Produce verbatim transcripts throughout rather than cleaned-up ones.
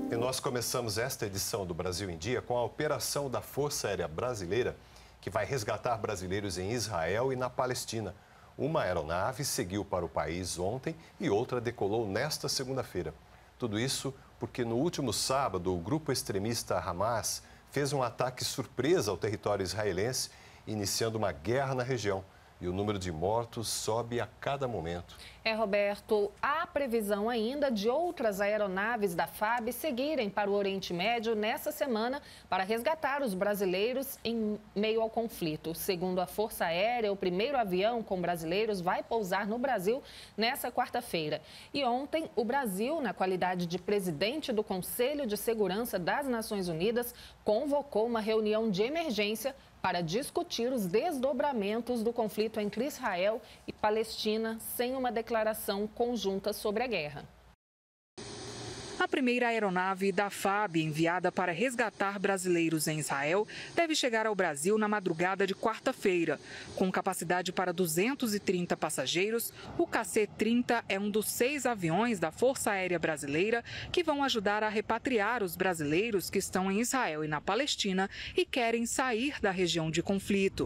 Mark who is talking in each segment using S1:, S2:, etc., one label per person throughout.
S1: E nós começamos esta edição do Brasil em Dia com a operação da Força Aérea Brasileira, que vai resgatar brasileiros em Israel e na Palestina. Uma aeronave seguiu para o país ontem e outra decolou nesta segunda-feira. Tudo isso porque no último sábado o grupo extremista Hamas fez um ataque surpresa ao território israelense, iniciando uma guerra na região. E o número de mortos sobe a cada momento.
S2: É, Roberto, há previsão ainda de outras aeronaves da F A B seguirem para o Oriente Médio nessa semana para resgatar os brasileiros em meio ao conflito. Segundo a Força Aérea, o primeiro avião com brasileiros vai pousar no Brasil nessa quarta-feira. E ontem, o Brasil, na qualidade de presidente do Conselho de Segurança das Nações Unidas, convocou uma reunião de emergência para discutir os desdobramentos do conflito entre Israel e Palestina sem uma declaração conjunta sobre a guerra.
S3: A primeira aeronave da F A B, enviada para resgatar brasileiros em Israel, deve chegar ao Brasil na madrugada de quarta-feira. Com capacidade para duzentos e trinta passageiros, o K C trinta é um dos seis aviões da Força Aérea Brasileira que vão ajudar a repatriar os brasileiros que estão em Israel e na Palestina e querem sair da região de conflito.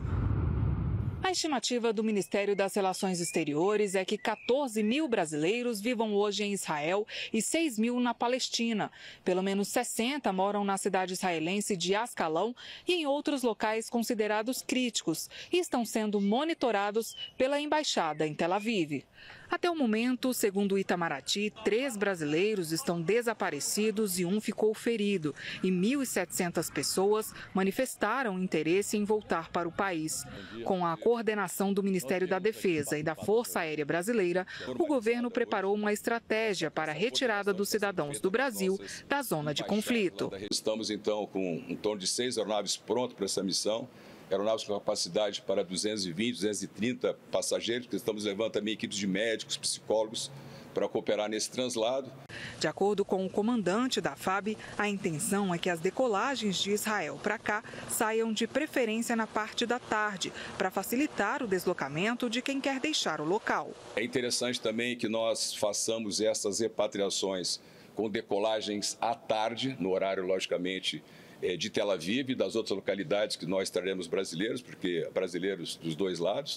S3: A estimativa do Ministério das Relações Exteriores é que quatorze mil brasileiros vivam hoje em Israel e seis mil na Palestina. Pelo menos sessenta moram na cidade israelense de Ascalão e em outros locais considerados críticos e estão sendo monitorados pela embaixada em Tel Aviv. Até o momento, segundo o Itamaraty, três brasileiros estão desaparecidos e um ficou ferido. E mil e setecentas pessoas manifestaram interesse em voltar para o país. Com a coordenação do Ministério da Defesa e da Força Aérea Brasileira, o governo preparou uma estratégia para a retirada dos cidadãos do Brasil da zona de conflito.
S4: Estamos, então, com em torno de seis aeronaves prontas para essa missão. Aeronaves com capacidade para duzentos e vinte, duzentos e trinta passageiros, que estamos levando também equipes de médicos, psicólogos para cooperar nesse translado.
S3: De acordo com o comandante da F A B, a intenção é que as decolagens de Israel para cá saiam de preferência na parte da tarde, para facilitar o deslocamento de quem quer deixar o local.
S4: É interessante também que nós façamos essas repatriações com decolagens à tarde, no horário, logicamente, de Tel Aviv e das outras localidades que nós traremos brasileiros, porque brasileiros dos dois lados.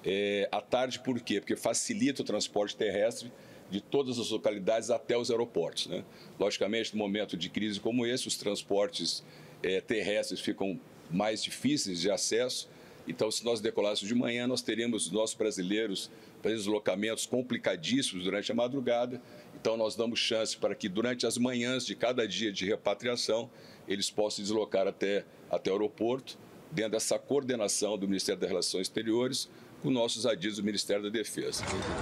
S4: É, à tarde, por quê? Porque facilita o transporte terrestre de todas as localidades até os aeroportos, né? Logicamente, no momento de crise como esse, os transportes é, terrestres ficam mais difíceis de acesso. Então, se nós decolássemos de manhã, nós teríamos os nossos brasileiros para deslocamentos complicadíssimos durante a madrugada. Então, nós damos chance para que durante as manhãs de cada dia de repatriação, eles possam deslocar até, até o aeroporto, dentro dessa coordenação do Ministério das Relações Exteriores, com nossos adidos do Ministério da Defesa.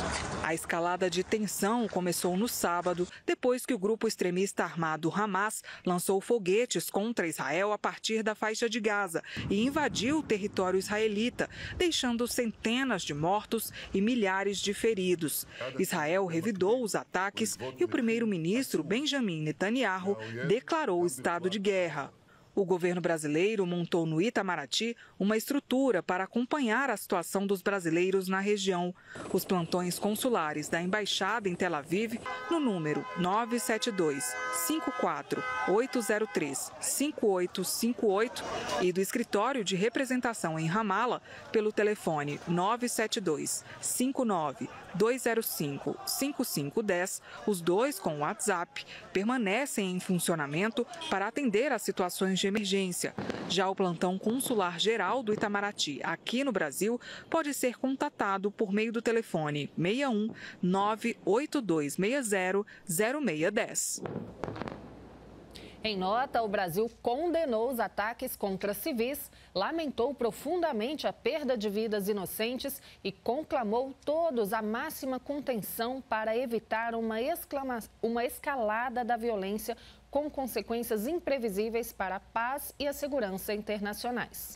S3: A escalada de tensão começou no sábado, depois que o grupo extremista armado Hamas lançou foguetes contra Israel a partir da faixa de Gaza e invadiu o território israelita, deixando centenas de mortos e milhares de feridos. Israel revidou os ataques e o primeiro-ministro Benjamin Netanyahu declarou estado de guerra. O governo brasileiro montou no Itamaraty uma estrutura para acompanhar a situação dos brasileiros na região. Os plantões consulares da Embaixada em Tel Aviv, no número nove sete dois, cinco quatro oito zero três, cinco oito cinco oito e do Escritório de Representação em Ramala, pelo telefone nove sete dois, cinco nove dois zero cinco, cinco cinco um zero, os dois com WhatsApp, permanecem em funcionamento para atender às situações de emergência. Já o plantão consular geral do Itamaraty aqui no Brasil pode ser contatado por meio do telefone seis um nove oito dois seis zero zero seis um zero.
S2: Em nota, o Brasil condenou os ataques contra civis, lamentou profundamente a perda de vidas inocentes e conclamou todos a máxima contenção para evitar uma, exclama... uma escalada da violência com consequências imprevisíveis para a paz e a segurança internacionais.